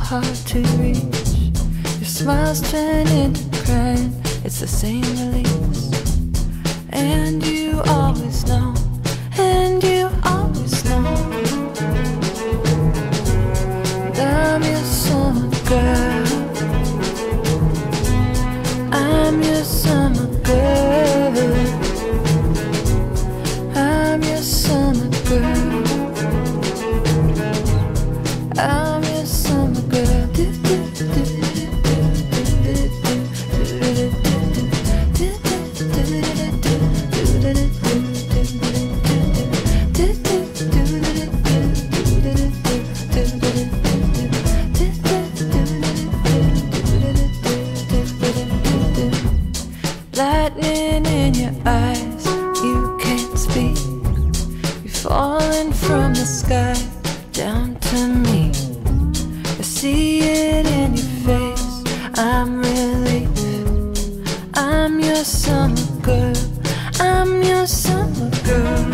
hard to reach. Your smiles turn into crying, it's the same release. And you always know, and you always know that I'm your summer girl. I'm your summer girl. I'm your summer girl. I'm your summer girl. Lightning in your eyes, you can't speak. You're falling from the sky down to me. I see it in your face, I'm relief. I'm your summer girl, I'm your summer girl.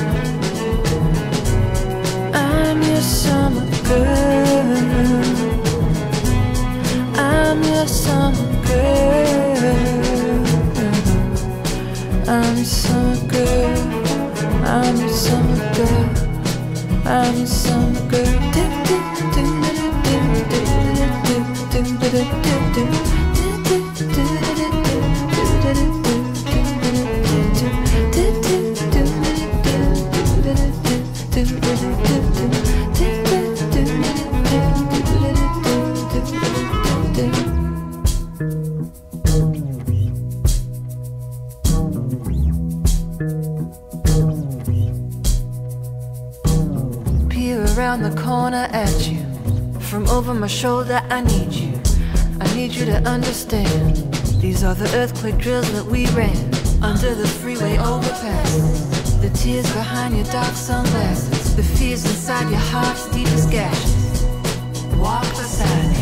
I'm your summer girl. I'm your summer girl. I'm your summer girl. I'm your summer girl. I'm your summer girl. Peer around the corner at you. From over my shoulder, I need you. I need you to understand. These are the earthquake drills that we ran under the freeway overpass. The tears behind your dark sunglasses, the fears inside your heart's deepest gashes. Walk beside me.